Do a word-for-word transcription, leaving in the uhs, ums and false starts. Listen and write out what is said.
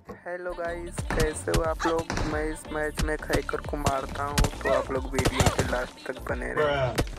Hello guys, कैसे हो आप लोग। मैं इस मैच में हैकर को मारता हूँ, तो आप लोग वीडियो के लास्ट तक बने रहें।